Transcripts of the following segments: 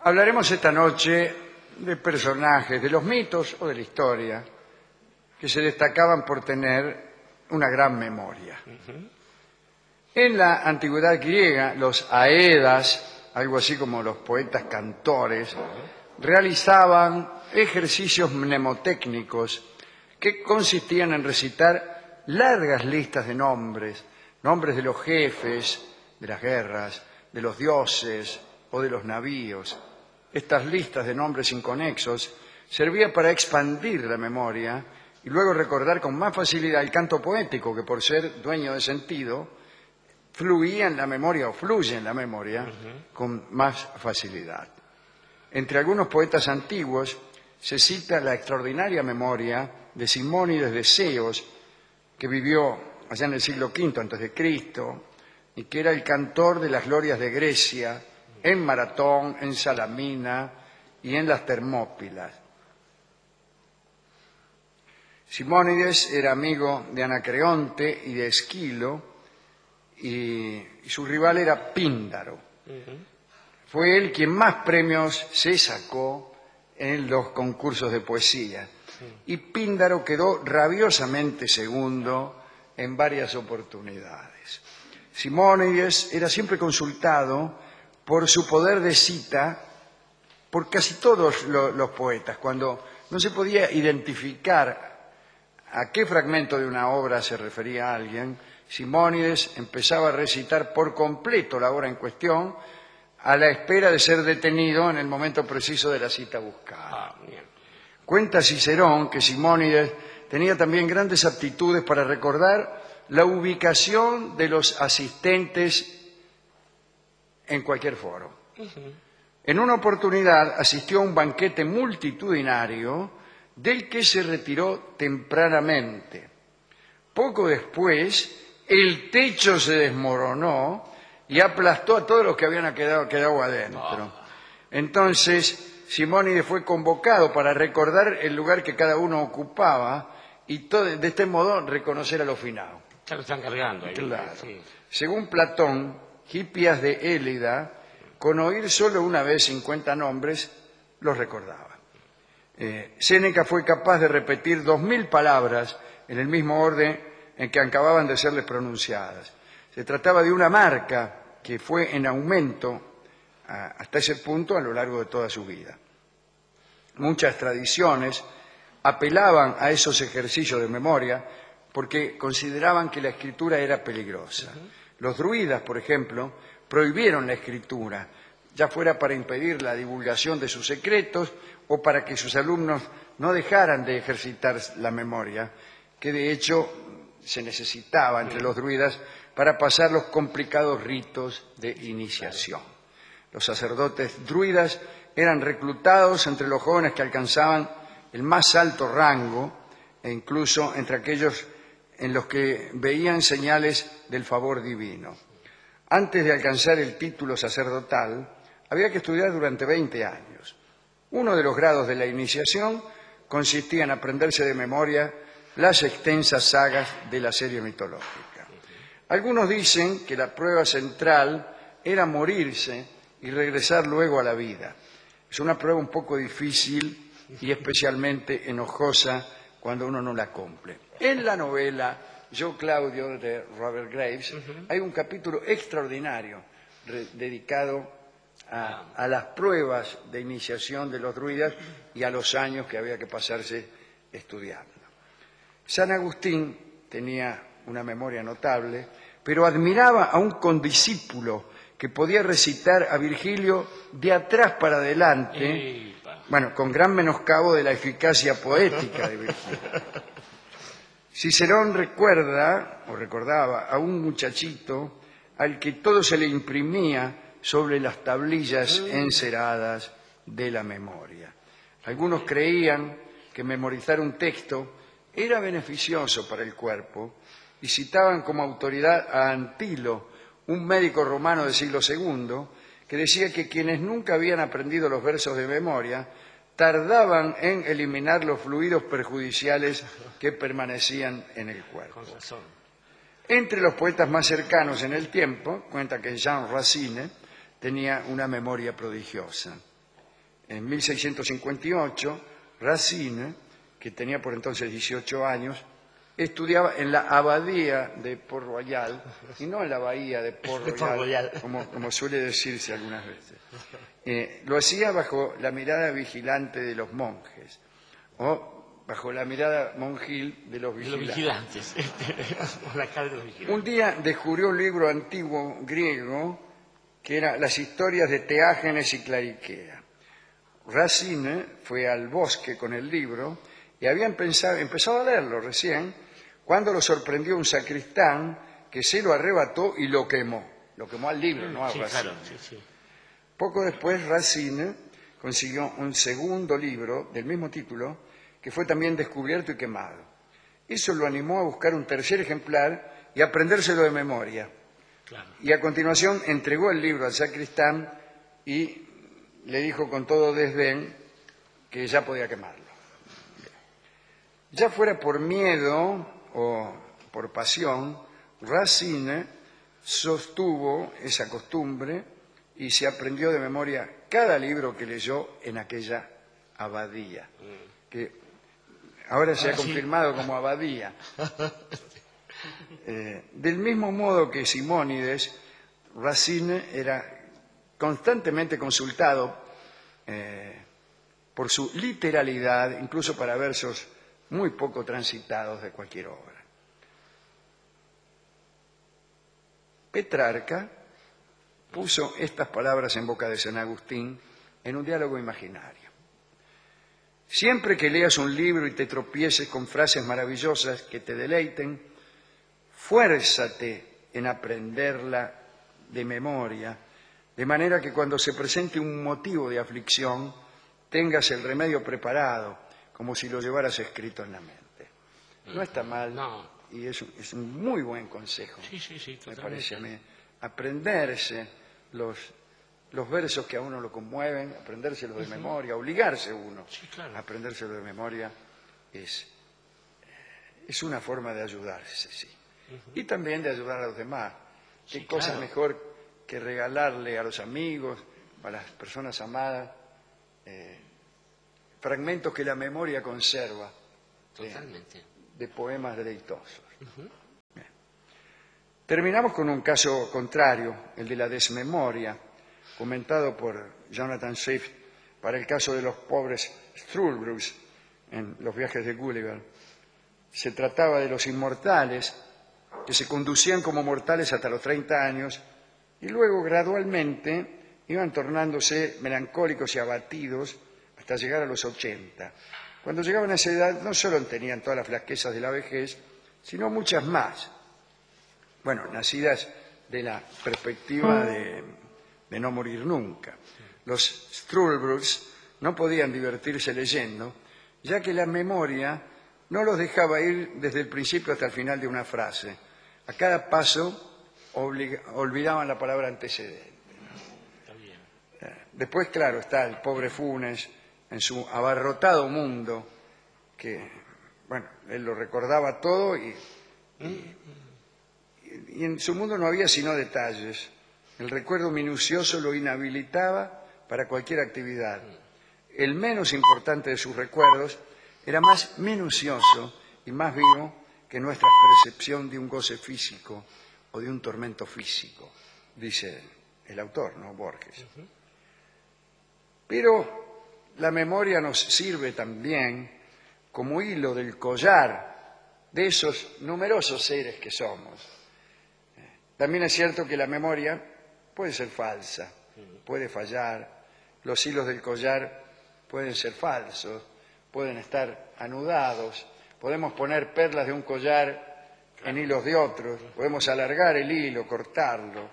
Hablaremos esta noche de personajes de los mitos o de la historia que se destacaban por tener una gran memoria. En la antigüedad griega, los aedas, algo así como los poetas cantores, realizaban ejercicios mnemotécnicos que consistían en recitar largas listas de nombres, nombres de los jefes de las guerras, de los dioses o de los navíos. Estas listas de nombres inconexos servían para expandir la memoria y luego recordar con más facilidad el canto poético que, por ser dueño de sentido, fluía en la memoria o fluye en la memoria con más facilidad. Entre algunos poetas antiguos se cita la extraordinaria memoria de Simónides de Ceos, que vivió allá en el siglo V a.C. y que era el cantor de las glorias de Grecia en Maratón, en Salamina y en las Termópilas. Simónides era amigo de Anacreonte y de Esquilo, y su rival era Píndaro. Fue él quien más premios se sacó en los concursos de poesía. Y Píndaro quedó rabiosamente segundo en varias oportunidades. Simónides era siempre consultado por su poder de cita por casi todos los poetas. Cuando no se podía identificar a qué fragmento de una obra se refería a alguien, Simónides empezaba a recitar por completo la obra en cuestión a la espera de ser detenido en el momento preciso de la cita buscada. Cuenta Cicerón que Simónides tenía también grandes aptitudes para recordar la ubicación de los asistentes en cualquier foro. En una oportunidad asistió a un banquete multitudinario del que se retiró tempranamente. Poco después, el techo se desmoronó y aplastó a todos los que habían quedado adentro. Entonces, Simónides fue convocado para recordar el lugar que cada uno ocupaba y de este modo reconocer a los finados. Ya lo están cargando ahí. Claro. Sí. Según Platón, Hipias de Élida, con oír solo una vez 50 nombres, los recordaba. Séneca fue capaz de repetir 2000 palabras en el mismo orden en que acababan de serles pronunciadas. Se trataba de una marca que fue en aumento hasta ese punto a lo largo de toda su vida. Muchas tradiciones apelaban a esos ejercicios de memoria porque consideraban que la escritura era peligrosa. Los druidas, por ejemplo, prohibieron la escritura, ya fuera para impedir la divulgación de sus secretos o para que sus alumnos no dejaran de ejercitar la memoria, que de hecho se necesitaba entre los druidas para pasar los complicados ritos de iniciación. Los sacerdotes druidas eran reclutados entre los jóvenes que alcanzaban el más alto rango e incluso entre aquellos en los que veían señales del favor divino. Antes de alcanzar el título sacerdotal, había que estudiar durante 20 años. Uno de los grados de la iniciación consistía en aprenderse de memoria las extensas sagas de la serie mitológica. Algunos dicen que la prueba central era morirse y regresar luego a la vida. Es una prueba un poco difícil y especialmente enojosa cuando uno no la cumple. En la novela Yo, Claudio, de Robert Graves, hay un capítulo extraordinario dedicado a las pruebas de iniciación de los druidas y a los años que había que pasarse estudiando. San Agustín tenía una memoria notable, pero admiraba a un condiscípulo que podía recitar a Virgilio de atrás para adelante, con gran menoscabo de la eficacia poética de Virgilio. Cicerón recordaba a un muchachito al que todo se le imprimía sobre las tablillas enceradas de la memoria. Algunos creían que memorizar un texto era beneficioso para el cuerpo y citaban como autoridad a Antilo, un médico romano del siglo II, que decía que quienes nunca habían aprendido los versos de memoria tardaban en eliminar los fluidos perjudiciales que permanecían en el cuerpo. Entre los poetas más cercanos en el tiempo, cuenta que Jean Racine tenía una memoria prodigiosa. En 1658, Racine, que tenía por entonces 18 años, estudiaba en la abadía de Port-Royal, y no en la bahía de Port-Royal, como suele decirse algunas veces. Lo hacía bajo la mirada vigilante de los monjes, o bajo la mirada monjil de los vigilantes. Un día descubrió un libro antiguo griego que era Las historias de Teágenes y Clariquea. Racine fue al bosque con el libro y había empezado a leerlo recién, cuando lo sorprendió un sacristán que se lo arrebató y lo quemó. Lo quemó al libro, no a Racine. Claro, sí. Poco después, Racine consiguió un segundo libro del mismo título, que fue también descubierto y quemado. Eso lo animó a buscar un tercer ejemplar y aprendérselo de memoria. Claro. Y a continuación entregó el libro al sacristán y le dijo con todo desdén que ya podía quemarlo. Ya fuera por miedo o por pasión, Racine sostuvo esa costumbre y se aprendió de memoria cada libro que leyó en aquella abadía, que ahora se ha confirmado como abadía. Del mismo modo que Simónides, Racine era constantemente consultado por su literalidad, incluso para versos muy poco transitados de cualquier obra. Petrarca puso estas palabras en boca de San Agustín en un diálogo imaginario. Siempre que leas un libro y te tropieces con frases maravillosas que te deleiten, fuérzate en aprenderla de memoria, de manera que cuando se presente un motivo de aflicción, tengas el remedio preparado, como si lo llevaras escrito en la mente. No está mal, no. Y es un muy buen consejo. Sí, me parece a mí. Aprenderse los versos que a uno lo conmueven, aprendérselos de memoria, obligarse uno a aprendérselo de memoria, es una forma de ayudarse, sí. Y también de ayudar a los demás. ¿Qué cosa mejor que regalarle a los amigos, a las personas amadas, fragmentos que la memoria conserva de poemas deleitosos? Bien. Terminamos con un caso contrario, el de la desmemoria, comentado por Jonathan Swift para el caso de los pobres Struldbrugs en Los viajes de Gulliver. Se trataba de los inmortales que se conducían como mortales hasta los 30 años y luego gradualmente iban tornándose melancólicos y abatidos hasta llegar a los 80. Cuando llegaban a esa edad no solo tenían todas las flaquezas de la vejez, sino muchas más. Bueno, nacidas de la perspectiva de no morir nunca. Los Struldbrugs no podían divertirse leyendo, ya que la memoria no los dejaba ir desde el principio hasta el final de una frase. A cada paso olvidaban la palabra antecedente. Después, claro, está el pobre Funes en su abarrotado mundo, que, bueno, él lo recordaba todo y en su mundo no había sino detalles. El recuerdo minucioso lo inhabilitaba para cualquier actividad. El menos importante de sus recuerdos era más minucioso y más vivo que nuestra percepción de un goce físico o de un tormento físico, dice el autor, ¿no? Borges. Pero la memoria nos sirve también como hilo del collar de esos numerosos seres que somos. También es cierto que la memoria puede ser falsa, puede fallar, los hilos del collar pueden ser falsos, pueden estar anudados, podemos poner perlas de un collar en hilos de otros, podemos alargar el hilo, cortarlo,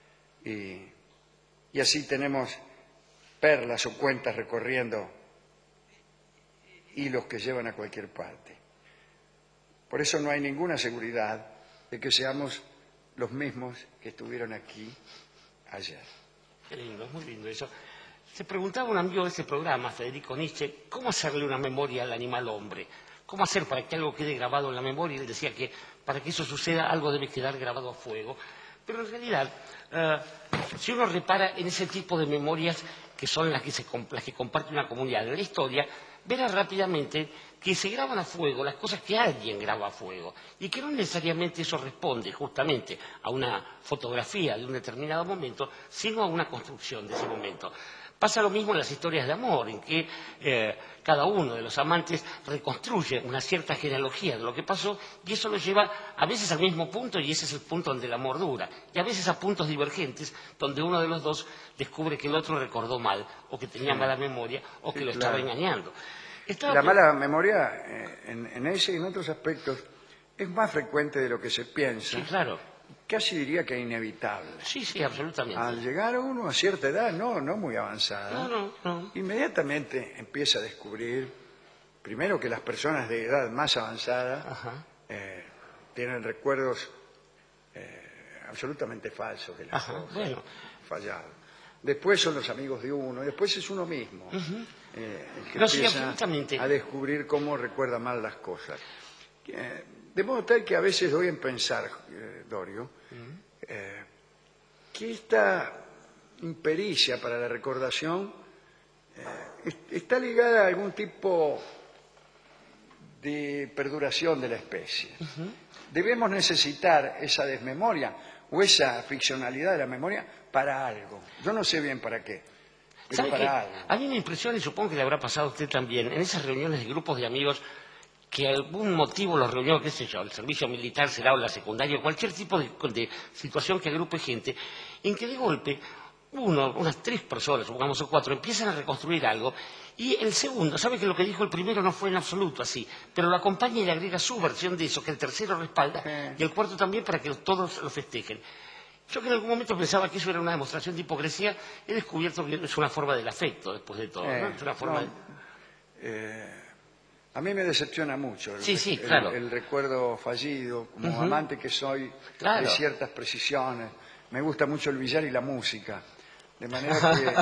y así tenemos perlas o cuentas recorriendo hilos que llevan a cualquier parte. Por eso no hay ninguna seguridad de que seamos los mismos que estuvieron aquí ayer. Qué lindo, es muy lindo eso. Se preguntaba un amigo de este programa, Federico Nietzsche, ¿cómo hacerle una memoria al animal hombre? ¿Cómo hacer para que algo quede grabado en la memoria? Y él decía que para que eso suceda algo debe quedar grabado a fuego. Pero en realidad, si uno repara en ese tipo de memorias que son las que comparte una comunidad de la historia, verá rápidamente que se graban a fuego las cosas que alguien graba a fuego y que no necesariamente eso responde justamente a una fotografía de un determinado momento, sino a una construcción de ese momento. Pasa lo mismo en las historias de amor, en que cada uno de los amantes reconstruye una cierta genealogía de lo que pasó y eso lo lleva a veces al mismo punto y ese es el punto donde el amor dura, y a veces a puntos divergentes donde uno de los dos descubre que el otro recordó mal o que tenía mala memoria o que lo estaba engañando. La mala memoria en ese y en otros aspectos es más frecuente de lo que se piensa. Sí, claro. Casi diría que inevitable. Sí, sí, absolutamente. Al llegar uno a cierta edad, no muy avanzada, No. inmediatamente empieza a descubrir, primero que las personas de edad más avanzada tienen recuerdos absolutamente falsos de las cosas, fallados. Después son los amigos de uno, y después es uno mismo el que empieza a descubrir cómo recuerda mal las cosas. De modo tal que a veces doy en pensar, Dorio, que esta impericia para la recordación está ligada a algún tipo de perduración de la especie. Debemos necesitar esa desmemoria o esa ficcionalidad de la memoria para algo. Yo no sé bien para qué, pero para algo. A mí me impresiona, y supongo que le habrá pasado a usted también, en esas reuniones de grupos de amigos que algún motivo los reunió, qué sé yo, el servicio militar será o la secundaria, cualquier tipo de situación que agrupe gente, en que de golpe unas 3 personas, supongamos o 4, empiezan a reconstruir algo y el segundo, sabe que lo que dijo el primero no fue en absoluto así, pero lo acompaña y le agrega su versión de eso, que el tercero respalda y el cuarto también para que todos lo festejen. Yo que en algún momento pensaba que eso era una demostración de hipocresía, he descubierto que es una forma del afecto, después de todo, ¿no? Es una forma A mí me decepciona mucho el recuerdo fallido, como amante que soy de ciertas precisiones. Me gusta mucho el billar y la música, de manera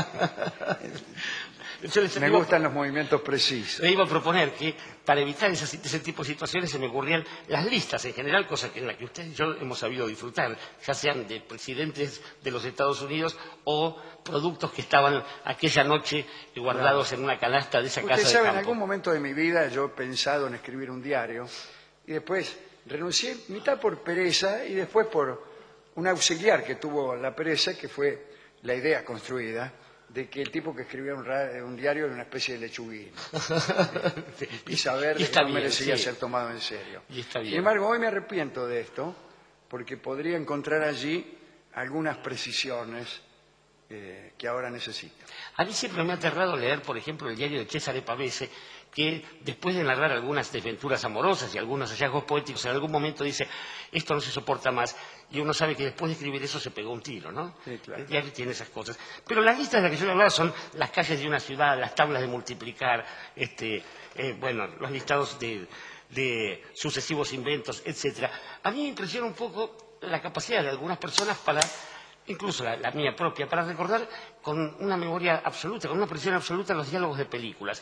que me gustan los movimientos precisos. Le iba a proponer que para evitar ese tipo de situaciones se me ocurrían las listas en general, cosa que en la que usted y yo hemos sabido disfrutar, ya sean de presidentes de los Estados Unidos o productos que estaban aquella noche guardados en una canasta de esa casa de campo. Usted sabe, en algún momento de mi vida yo he pensado en escribir un diario y después renuncié, mitad por pereza y después por un auxiliar que tuvo la pereza, que fue la idea construida de que el tipo que escribía un diario era una especie de lechuguín y saber que no merecía ser tomado en serio. Sin embargo, hoy me arrepiento de esto porque podría encontrar allí algunas precisiones que ahora necesito. A mí siempre me ha aterrado leer, por ejemplo, el diario de Cesare Pavese, que después de narrar algunas desventuras amorosas y algunos hallazgos poéticos, en algún momento dice, esto no se soporta más, y uno sabe que después de escribir eso se pegó un tiro, ¿no? Sí, claro. El diario tiene esas cosas. Pero las listas de las que yo le hablaba son las calles de una ciudad, las tablas de multiplicar, los listados de sucesivos inventos, etcétera. A mí me impresiona un poco la capacidad de algunas personas para, incluso la mía propia, para recordar con una memoria absoluta, con una precisión absoluta los diálogos de películas.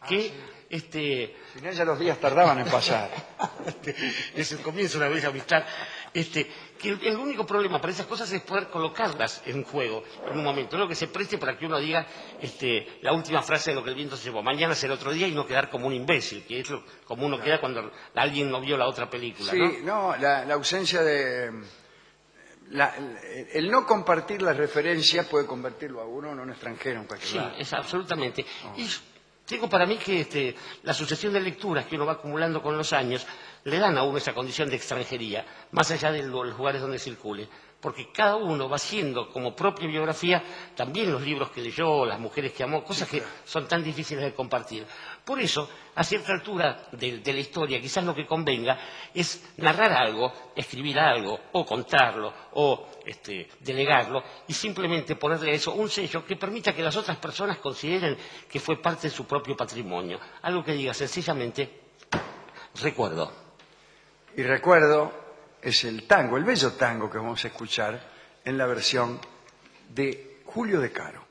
Sin ella los días tardaban en pasar. Es el comienzo de una bella amistad. Que el único problema para esas cosas es poder colocarlas en juego en un momento, lo que se preste para que uno diga la última frase de lo que el viento se llevó. Mañana será otro día y no quedar como un imbécil, que es como uno queda cuando alguien no vio la otra película. Sí, la ausencia de... el no compartir la referencia puede convertirlo a uno en un extranjero en cualquier lado. Sí, es absolutamente. Y digo para mí que la sucesión de lecturas que uno va acumulando con los años le dan a uno esa condición de extranjería, más allá de los lugares donde circule, porque cada uno va haciendo como propia biografía también los libros que leyó, las mujeres que amó, cosas que son tan difíciles de compartir. Por eso, a cierta altura de la historia, quizás lo que convenga es narrar algo, escribir algo, o contarlo, o delegarlo, y simplemente ponerle a eso un sello que permita que las otras personas consideren que fue parte de su propio patrimonio. Algo que diga sencillamente, recuerdo. Y recuerdo es el tango, el bello tango que vamos a escuchar en la versión de Julio De Caro.